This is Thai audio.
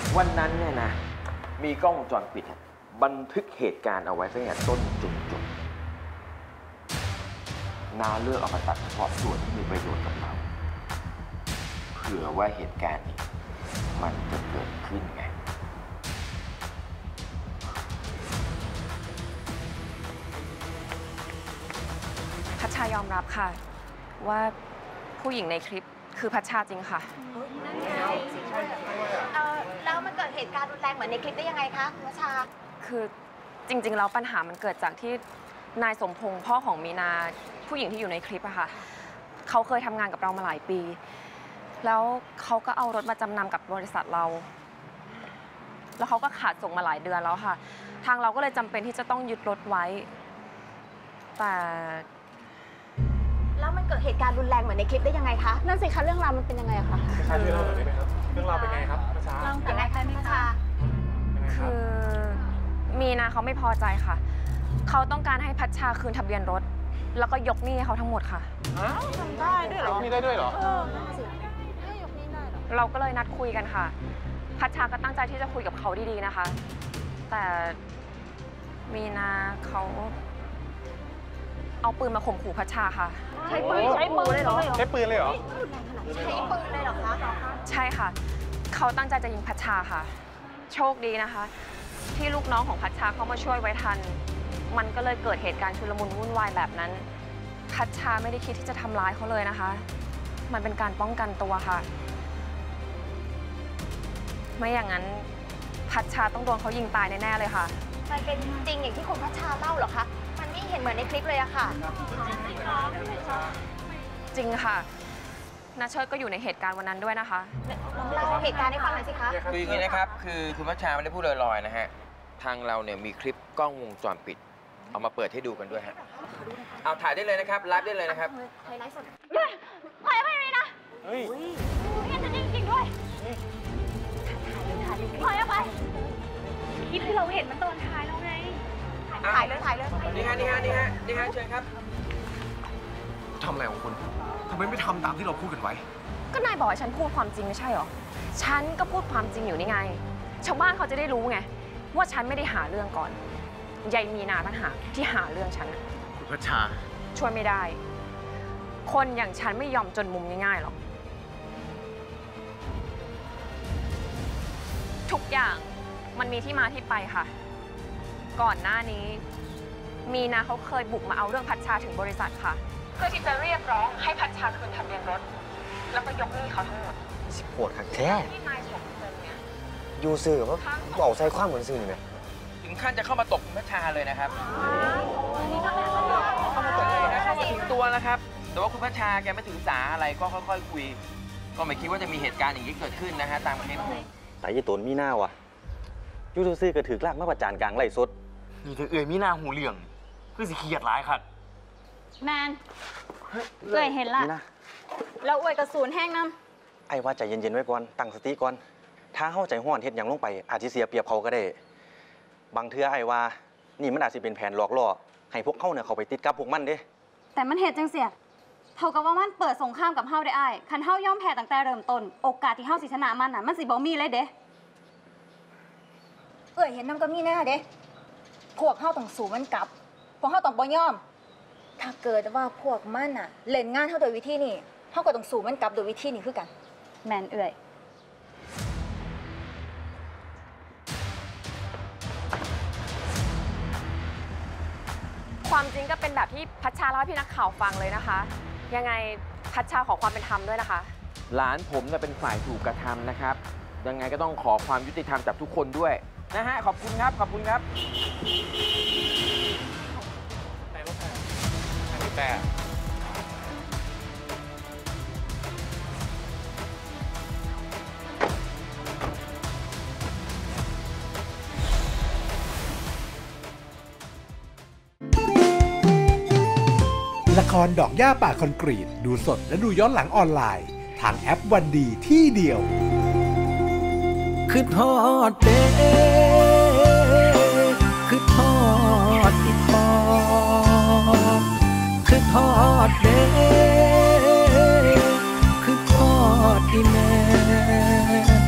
วันนั้นเนี่ยนะมีกล้องวงจรปิดบันทึกเหตุการณ์เอาไว้ตั้งแต่ต้นจนจบนาเลือกเอามาตัดเฉพาะส่วนที่มีประโยชน์กับเราเผื่อว่าเหตุการณ์นี้มันจะเกิดขึ้นไงพัชชายอมรับค่ะว่าผู้หญิงในคลิปคือพัชชาจริงค่ะแล้วมันเกิดเหตุการณ์รุนแรงเหมือนในคลิปได้ยังไงคะคุณพัชชาคือจริงๆแล้วปัญหามันเกิดจากที่นายสมพงษ์พ่อของมีนาผู้หญิงที่อยู่ในคลิปอะค่ะเขาเคยทำงานกับเรามาหลายปีแล้วเขาก็เอารถมาจำนำกับบริษัทเราแล้วเขาก็ขาดส่งมาหลายเดือนแล้วค่ะทางเราก็เลยจำเป็นที่จะต้องยึดรถไว้แต่แล้วมันเกิดเหตุการณ์รุนแรงเหมือนในคลิปได้ยังไงคะนั่นสิคะเรื่องราวมันเป็นยังไงอะคะประชาช่วยเล่าหน่อยได้ไหมครับเรื่องราวเป็นไงครับประชายังไงคะประชาคือมีนาเขาไม่พอใจค่ะเขาต้องการให้พัชชาคืนทะเบียนรถแล้วก็ยกหนี้ให้เขาทั้งหมดค่ะทำได้ด้วยเหรอยกหนี้ได้ด้วยเหรอนั่นสิยกหนี้ได้เหรอเราก็เลยนัดคุยกันค่ะพัชชาก็ตั้งใจที่จะคุยกับเขาดีๆนะคะแต่มีนาเขาเอาปืนมาข่มขู่พัชชาค่ะใช้ปืนเลยเหรอใช้ปืนเลยเหรอใช้ปืนเลยเหรอคะใช่ค่ะเขาตั้งใจจะยิงพัชชาค่ะโชคดีนะคะที่ลูกน้องของพัชชาเข้ามาช่วยไว้ทันมันก็เลยเกิดเหตุการณ์ชุลมุนวุ่นวายแบบนั้นพัชชาไม่ได้คิดที่จะทำร้ายเขาเลยนะคะมันเป็นการป้องกันตัวค่ะไม่อย่างนั้นพัชชาต้องโดนเขายิงตายแน่ๆเลยค่ะมันเป็นจริงอย่างที่คุณพัชชาเล่าเหรอคะมันไม่เห็นเหมือนในคลิปเลยอะค่ะจริงค่ะณเชิดก็อยู่ในเหตุการณ์วันนั้นด้วยนะคะลองเล่าเหตุการณ์ให้ฟังหน่อยสิคะคืออย่างนี้นะครับคือคุณพัชชาไม่ได้พูดลอยๆนะฮะทางเราเนี่ยมีคลิปกล้องวงจรปิดเอามาเปิดให้ดูกันด้วยฮะเอาถ่ายได้เลยนะครับไลฟ์ได้เลยนะครับถ่ายไลฟ์สดถ่ายไม่มีนะเฮ้ยเห็นจริงด้วยถ่ายเอาไปคลิปที่เราเห็นมันตอนถ่ายแล้วไงถ่ายเลยนี่ฮะเชิญครับทำอะไรของคุณทำไมไม่ทำตามที่เราพูดกันไว้ก็นายบอกให้ฉันพูดความจริงไม่ใช่หรอฉันก็พูดความจริงอยู่นี่ไงชาวบ้านเขาจะได้รู้ไงว่าฉันไม่ได้หาเรื่องก่อนยายมีนาปัญหาที่หาเรื่องฉันคุณพัชชาช่วยไม่ได้คนอย่างฉันไม่ยอมจนมุมง่ายๆหรอกทุกอย่างมันมีที่มาที่ไปค่ะก่อนหน้านี้มีนาเขาเคยบุกมาเอาเรื่องพัชชาถึงบริษัทค่ะเพื่อที่จะเรียกร้องให้พัชชาคืนทะเบียนรถแล้วก็ยกหนี้เขาทั้งหมดปวดขัดแท้ยูซื่อว่าบอกใส่ความเหมือนซื่อนี่ไหมถึงขั้นจะเข้ามาตบคุณพัชชาเลยนะครับเข้ามาตบเลยนะเข้ามาถึงตัวแล้วครับแต่ว่าคุณพัชชาแกไม่ถือสาอะไรก็ค่อยๆคุยก็ไม่คิดว่าจะมีเหตุการณ์อย่างนี้เกิดขึ้นนะฮะตามคลิปแต่ยี่ตนมีหน้าวะยูซื่อก็ถือกลากมาประจานกลางไล่สดนี่เธอมีหน้าหูเหลืองคือสิเขียดร้ายครับแมนเอ้ยเห็นละแล้วอวยกระสุนแห้งน้ำไอ้ว่าใจเย็นๆไว้ก่อนตั้งสติก่อนถ้าเข้าใจห้อนเฮ็ดอย่างลงไปอาจจะเสียเปรียบเขาก็ได้บางเทื่อไอ้ว่านี่มันอาจจะเป็นแผนหลอกล่อให้พวกเขาเนี่ยเขาไปติดกับพวกมันเด้แต่มันเหตุจังเสียเท่ากับว่ามันเปิดสงครามกับเฮาได้อ้ายคันเฮาย่อมแพ้ตั้งแต่เริ่มต้นโอกาสที่เฮาสิชนะมันน่ะมันสิบ่มีเลยเด้เห็นน้ำก็มีแน่เด้พวกเฮาต้องสู้มันกลับพวกเฮาต้องบ่ยอมถ้าเกิดว่าพวกมันน่ะเล่นงานเฮาโดยวิธีนี้เฮาก็ต้องสู้มันกลับโดยวิธีนี้คือกันแมนเอ้ยความจริงก็เป็นแบบที่พัชชาเล่าให้พี่นักข่าวฟังเลยนะคะยังไงพัชชาขอความเป็นธรรมด้วยนะคะหลานผมเนี่ยเป็นฝ่ายถูกกระทำนะครับยังไงก็ต้องขอความยุติธรรมจากทุกคนด้วยนะฮะขอบคุณครับแต่ละครดอกหญ้าป่าคอนกรีตดูสดและดูย้อนหลังออนไลน์ทางแอปวันดีที่เดียวคือทอดเด้คือทอดอีพอคือทอดเด้คือทอดอีแม่